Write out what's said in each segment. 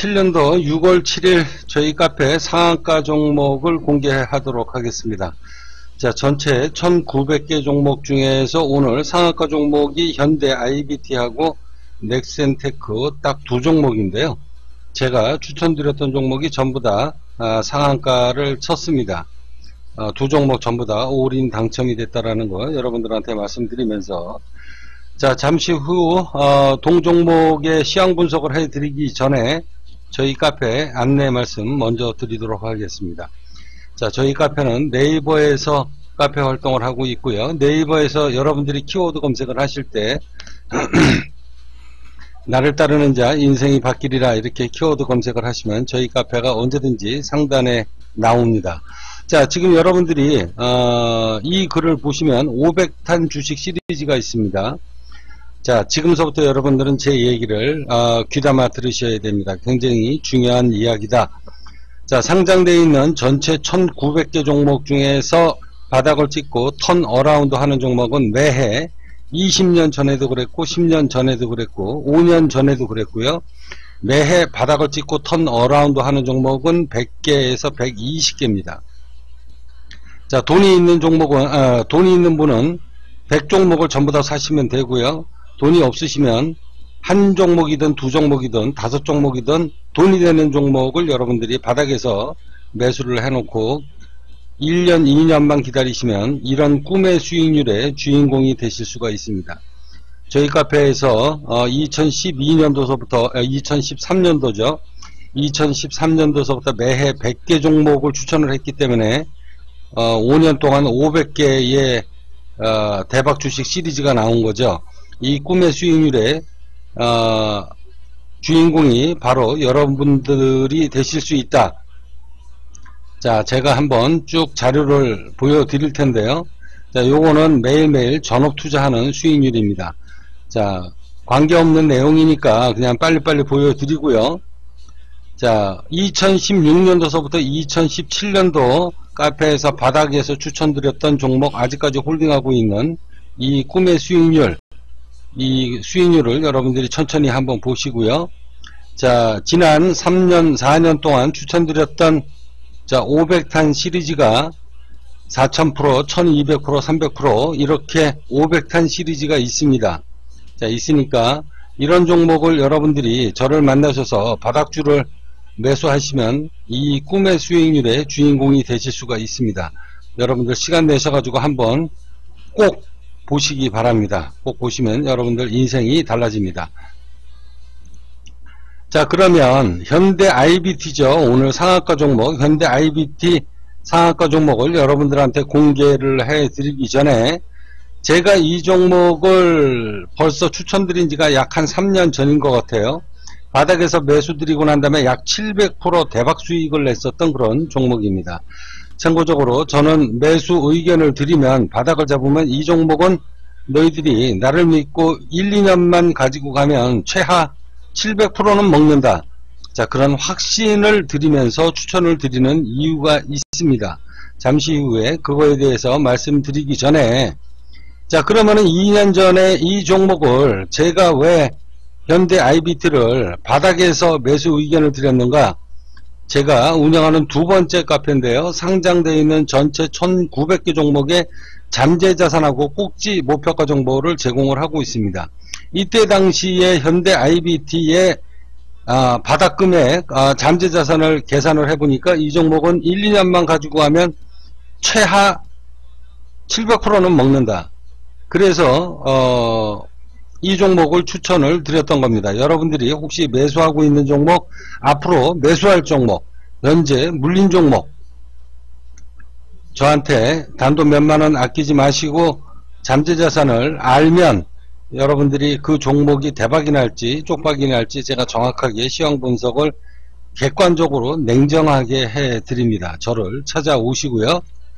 2017년도 6월 7일 저희 카페 상한가 종목을 공개하도록 하겠습니다. 자, 전체 1900개 종목 중에서 오늘 상한가 종목이 현대 IBT하고 넥센테크 딱 두 종목인데요. 제가 추천드렸던 종목이 전부 다 상한가를 쳤습니다. 두 종목 전부 다 올인 당첨이 됐다라는 거 여러분들한테 말씀드리면서, 자, 잠시 후 동종목의 시황 분석을 해드리기 전에 저희 카페 안내 말씀 먼저 드리도록 하겠습니다. 자, 저희 카페는 네이버에서 카페 활동을 하고 있고요. 네이버에서 여러분들이 키워드 검색을 하실 때 나를 따르는 자 인생이 바뀌리라 이렇게 키워드 검색을 하시면 저희 카페가 언제든지 상단에 나옵니다. 자, 지금 여러분들이 이 글을 보시면 500탄 주식 시리즈가 있습니다. 자, 지금서부터 여러분들은 제 얘기를 귀담아 들으셔야 됩니다. 굉장히 중요한 이야기다. 자, 상장되어 있는 전체 1900개 종목 중에서 바닥을 찍고 턴 어라운드 하는 종목은 매해 20년 전에도 그랬고 10년 전에도 그랬고 5년 전에도 그랬고요. 매해 바닥을 찍고 턴 어라운드 하는 종목은 100개에서 120개입니다. 자, 돈이 있는 종목은 돈이 있는 분은 100종목을 전부 다 사시면 되고요. 돈이 없으시면 한 종목이든 두 종목이든 다섯 종목이든 돈이 되는 종목을 여러분들이 바닥에서 매수를 해놓고 1년 2년만 기다리시면 이런 꿈의 수익률의 주인공이 되실 수가 있습니다. 저희 카페에서 2012년도서부터 2013년도죠. 2013년도서부터 매해 100개 종목을 추천을 했기 때문에 5년 동안 500개의 대박 주식 시리즈가 나온 거죠. 이 꿈의 수익률의 주인공이 바로 여러분들이 되실 수 있다. 자, 제가 한번 쭉 자료를 보여드릴 텐데요. 자, 요거는 매일매일 전업 투자하는 수익률입니다. 자, 관계없는 내용이니까 그냥 빨리빨리 보여드리고요. 자, 2016년도서부터 2017년도 카페에서 바닥에서 추천드렸던 종목 아직까지 홀딩하고 있는 이 꿈의 수익률, 이 수익률을 여러분들이 천천히 한번 보시고요. 자, 지난 3년, 4년 동안 추천드렸던 자, 500탄 시리즈가 4000%, 1200%, 300% 이렇게 500탄 시리즈가 있습니다. 자, 있으니까 이런 종목을 여러분들이 저를 만나셔서 바닥주를 매수하시면 이 꿈의 수익률의 주인공이 되실 수가 있습니다. 여러분들 시간 내셔가지고 한번 꼭 보시기 바랍니다. 꼭 보시면 여러분들 인생이 달라집니다. 자, 그러면 현대 IBT죠. 오늘 상한가 종목 현대 IBT 상한가 종목을 여러분들한테 공개를 해 드리기 전에 제가 이 종목을 벌써 추천드린 지가 약 한 3년 전인 것 같아요. 바닥에서 매수 드리고 난 다음에 약 700% 대박 수익을 냈었던 그런 종목입니다. 참고적으로 저는 매수 의견을 드리면 바닥을 잡으면 이 종목은 너희들이 나를 믿고 1, 2년만 가지고 가면 최하 700%는 먹는다. 자, 그런 확신을 드리면서 추천을 드리는 이유가 있습니다. 잠시 후에 그거에 대해서 말씀드리기 전에, 자, 그러면은 2년 전에 이 종목을 제가 왜 현대 IBT를 바닥에서 매수 의견을 드렸는가? 제가 운영하는 두 번째 카페인데요. 상장되어 있는 전체 1900개 종목의 잠재자산하고 꼭지 목표가 정보를 제공을 하고 있습니다. 이때 당시에 현대 IBT의 바닥 금액 잠재자산을 계산을 해보니까 이 종목은 1, 2년만 가지고 가면 최하 700%는 먹는다. 그래서 이 종목을 추천을 드렸던 겁니다. 여러분들이 혹시 매수하고 있는 종목, 앞으로 매수할 종목, 현재 물린 종목, 저한테 단돈 몇만원 아끼지 마시고 잠재자산을 알면 여러분들이 그 종목이 대박이 날지 쪽박이 날지 제가 정확하게 시황 분석을 객관적으로 냉정하게 해 드립니다. 저를 찾아오시고요.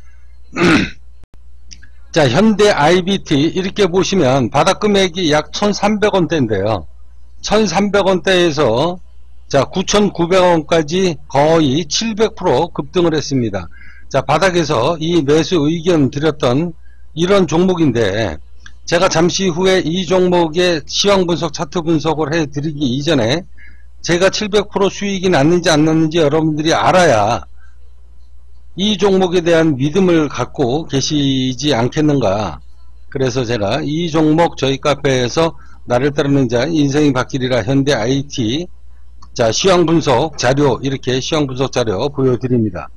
자, 현대 IBT 이렇게 보시면 바닥 금액이 약 1300원대인데요. 1300원대에서 자, 9900원까지 거의 700% 급등을 했습니다. 자, 바닥에서 이 매수 의견 드렸던 이런 종목인데, 제가 잠시 후에 이 종목의 시황 분석 차트 분석을 해 드리기 이전에 제가 700% 수익이 났는지 안 났는지 여러분들이 알아야 이 종목에 대한 믿음을 갖고 계시지 않겠는가. 그래서 제가 이 종목 저희 카페에서 나를 따르는 자 인생이 바뀌리라 현대 IT 자 시황 분석 자료 이렇게 시황 분석 자료 보여드립니다.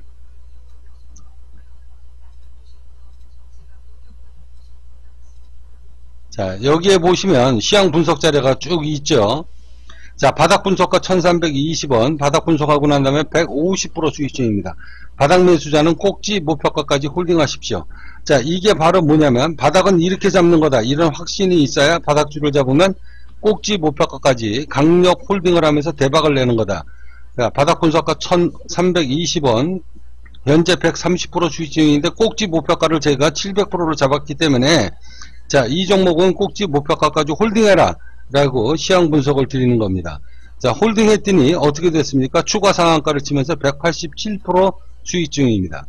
자 여기에 보시면 시황 분석 자료가 쭉 있죠. 자 바닥 분석가 1320원 바닥 분석하고 난 다음에 150% 수익 중입니다. 바닥 매수자는 꼭지 목표가까지 홀딩하십시오. 자 이게 바로 뭐냐면 바닥은 이렇게 잡는 거다 이런 확신이 있어야 바닥줄을 잡으면 꼭지 목표가까지 강력 홀딩을 하면서 대박을 내는 거다. 자, 바닥 분석가 1320원 현재 130% 수익 중인데 꼭지 목표가를 제가 700%로 잡았기 때문에 자 이 종목은 꼭지 목표가까지 홀딩해라 라고 시황 분석을 드리는 겁니다. 자 홀딩 했더니 어떻게 됐습니까? 추가 상한가를 치면서 187% 수익 중입니다.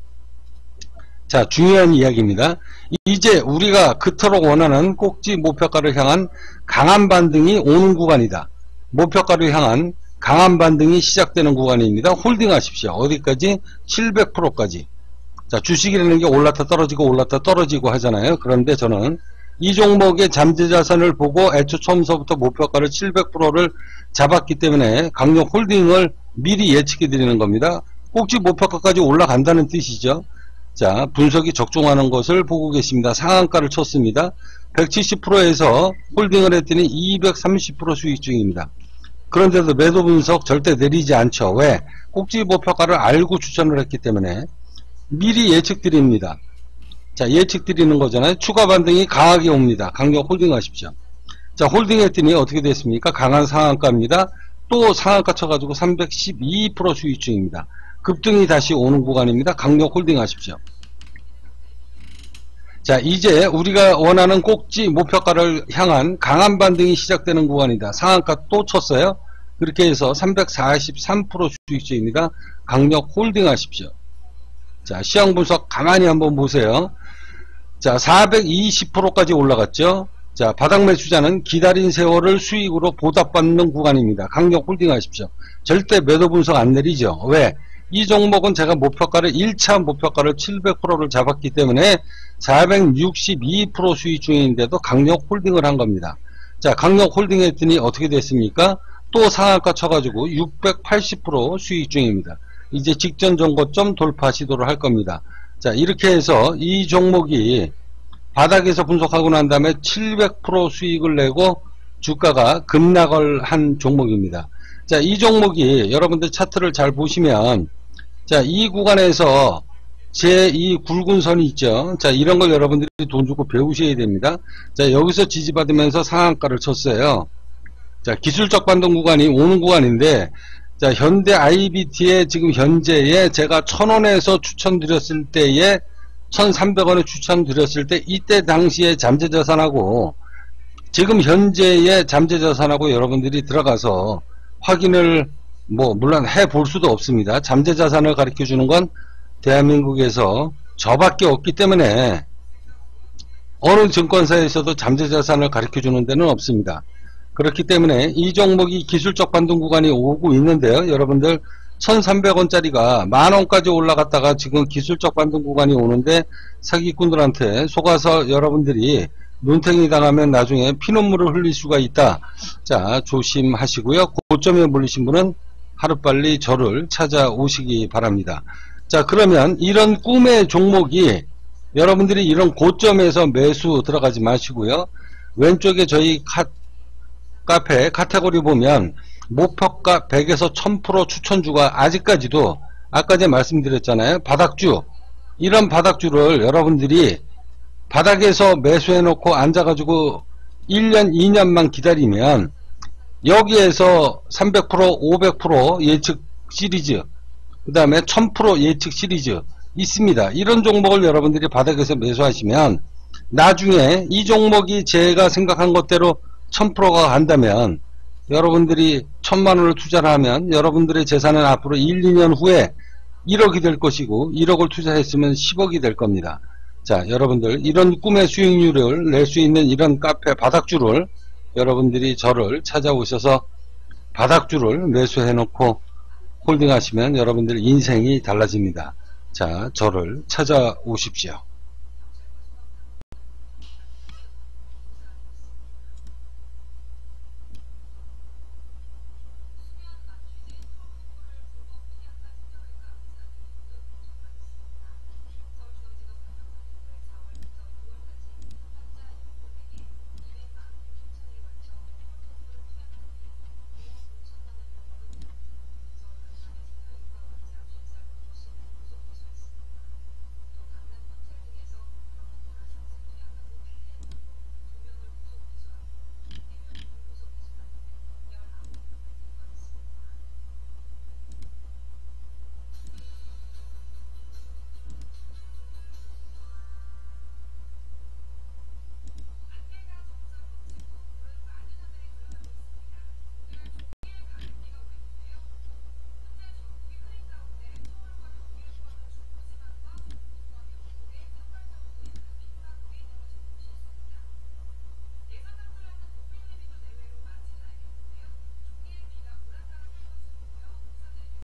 자 중요한 이야기입니다. 이제 우리가 그토록 원하는 꼭지 목표가를 향한 강한 반등이 오는 구간이다. 목표가를 향한 강한 반등이 시작되는 구간입니다. 홀딩 하십시오. 어디까지? 700%까지. 자 주식이라는 게 올랐다 떨어지고 올랐다 떨어지고 하잖아요. 그런데 저는 이 종목의 잠재자산을 보고 애초 처음서부터 목표가를 700%를 잡았기 때문에 강력 홀딩을 미리 예측해 드리는 겁니다. 꼭지 목표가까지 올라간다는 뜻이죠. 자 분석이 적중하는 것을 보고 계십니다. 상한가를 쳤습니다. 170%에서 홀딩을 했더니 230% 수익 중입니다. 그런데도 매도 분석 절대 내리지 않죠. 왜? 꼭지 목표가를 알고 추천을 했기 때문에 미리 예측 드립니다. 자 예측 드리는 거잖아요. 추가 반등이 강하게 옵니다. 강력 홀딩 하십시오. 자 홀딩 했더니 어떻게 됐습니까? 강한 상한가입니다. 또 상한가 쳐가지고 312% 수익 중입니다. 급등이 다시 오는 구간입니다. 강력 홀딩 하십시오. 자 이제 우리가 원하는 꼭지 목표가를 향한 강한 반등이 시작되는 구간이다. 상한가 또 쳤어요. 그렇게 해서 343% 수익 중입니다. 강력 홀딩 하십시오. 자 시황 분석 가만히 한번 보세요. 자 420%까지 올라갔죠. 자 바닥 매수자는 기다린 세월을 수익으로 보답받는 구간입니다. 강력 홀딩 하십시오. 절대 매도 분석 안 내리죠. 왜? 이 종목은 제가 목표가를 1차 목표가를 700%를 잡았기 때문에 462% 수익 중인데도 강력 홀딩을 한 겁니다. 자 강력 홀딩 했더니 어떻게 됐습니까? 또 상한가 쳐가지고 680% 수익 중입니다. 이제 직전 정고점 돌파 시도를 할 겁니다. 자 이렇게 해서 이 종목이 바닥에서 분석하고 난 다음에 700% 수익을 내고 주가가 급락을 한 종목입니다. 자 이 종목이 여러분들 차트를 잘 보시면 자 이 구간에서 제 이 굵은 선이 있죠. 자 이런 걸 여러분들이 돈 주고 배우셔야 됩니다. 자 여기서 지지받으면서 상한가를 쳤어요. 자 기술적 반등 구간이 오는 구간인데 자 현대 IBT의 지금 현재에 제가 1000원에서 추천드렸을 때에 1300원에 추천드렸을 때 이때 당시에 잠재자산하고 지금 현재의 잠재자산하고 여러분들이 들어가서 확인을 물론 해볼 수도 없습니다. 잠재자산을 가르쳐 주는 건 대한민국에서 저밖에 없기 때문에 어느 증권사에서도 잠재자산을 가르쳐 주는 데는 없습니다. 그렇기 때문에 이 종목이 기술적 반등 구간이 오고 있는데요. 여러분들 1300원짜리가 만원까지 올라갔다가 지금 기술적 반등 구간이 오는데 사기꾼들한테 속아서 여러분들이 눈탱이 당하면 나중에 피눈물을 흘릴 수가 있다. 자 조심하시고요. 고점에 몰리신 분은 하루빨리 저를 찾아오시기 바랍니다. 자 그러면 이런 꿈의 종목이 여러분들이 이런 고점에서 매수 들어가지 마시고요. 왼쪽에 저희 카페 카테고리 보면 목표가 100에서 1000% 추천주가 아직까지도 아까 전에 말씀드렸잖아요. 바닥주 이런 바닥주를 여러분들이 바닥에서 매수해 놓고 앉아가지고 1년 2년만 기다리면 여기에서 300% 500% 예측 시리즈 그 다음에 1000% 예측 시리즈 있습니다. 이런 종목을 여러분들이 바닥에서 매수하시면 나중에 이 종목이 제가 생각한 것대로 1000%가 간다면 여러분들이 1000만원을 투자를 하면 여러분들의 재산은 앞으로 1, 2년 후에 1억이 될 것이고 1억을 투자했으면 10억이 될 겁니다. 자 여러분들 이런 꿈의 수익률을 낼 수 있는 이런 카페 바닥주를 여러분들이 저를 찾아오셔서 바닥주를 매수해 놓고 홀딩 하시면 여러분들 인생이 달라집니다. 자, 저를 찾아오십시오.